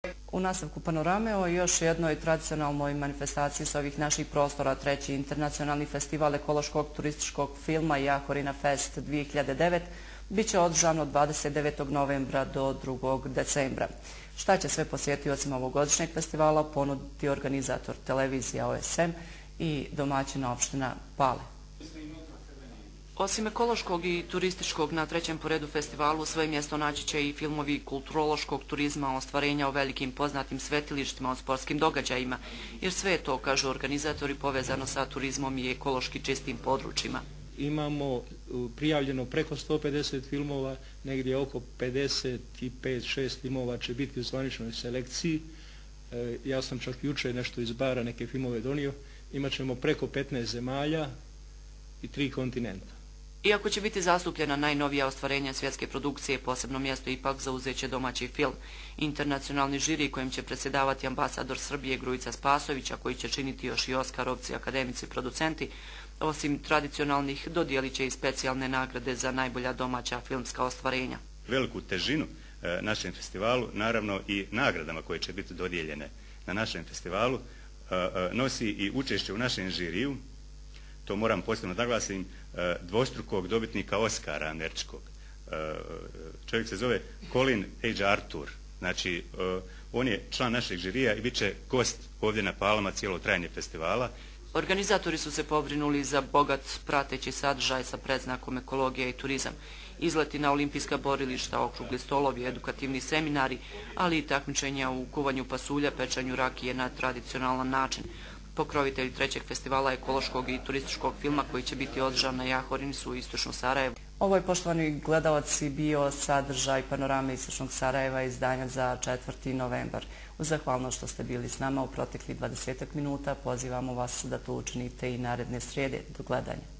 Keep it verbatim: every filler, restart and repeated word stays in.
U nastavku panorame o još jednoj tradicionalnoj manifestaciji s ovih naših prostora, treći internacionalni festival ekološkog turističkog filma Jahorina Fest dvije hiljade devet bit će održan od dvadeset devetog novembra do drugog decembra. Šta će sve posjetiocima ovogodišnjeg festivala ponuditi organizator televizija O S M i domaćina opština Pale? Osim ekološkog i turističkog, na trećem po redu festivalu svoje mjesto naći će i filmovi kulturološkog turizma, ostvarenja o velikim poznatim svetilištima, o sportskim događajima, jer sve je to, kažu organizatori, povezano sa turizmom i ekološki čistim područjima. Imamo prijavljeno preko sto pedeset filmova, negdje oko pedeset pet šest filmova će biti u zvaničnoj selekciji. Ja sam čak jučer nešto iz bara neke filmove donio. Imaćemo preko petnaest zemalja i tri kontinenta. Iako će biti zastupljena najnovija ostvarenja svjetske produkcije, posebno mjesto ipak zauzeće domaći film. Internacionalni žiri kojim će predsjedavati ambasador Srbije Grujica Spasović, a koji će činiti još i Oskarovci, akademici, producenti, osim tradicionalnih dodijelit će i specijalne nagrade za najbolja domaća filmska ostvarenja. Veliku težinu našem festivalu, naravno i nagradama koje će biti dodijeljene na našem festivalu, nosi i učešće u našem žiriju. To moram posebno naglasim, dvostrukog dobitnika Oskara američkog. Čovjek se zove Colin H. Arthur. Znači, on je član našeg žirija i bit će gost ovdje na Palama cijelo trajanje festivala. Organizatori su se pobrinuli za bogat prateći sadržaj sa predznakom ekologija i turizam. Izleti na olimpijska borilišta, okrugli stolovi, edukativni seminari, ali i takmičenja u kuvanju pasulja, pečanju rakije na tradicionalan način. Pokrovitelji trećeg festivala ekološkog i turističkog filma koji će biti održan na Jahorini su u istočnom Sarajevu. Ovo je, poštovani gledalci, bio sadržaj panorame istočnog Sarajeva izdanja za četvrti novembar. Uz zahvalnost što ste bili s nama u proteklih dvadesetak minuta, pozivamo vas da to učinite i naredne srijede. Do gledanja.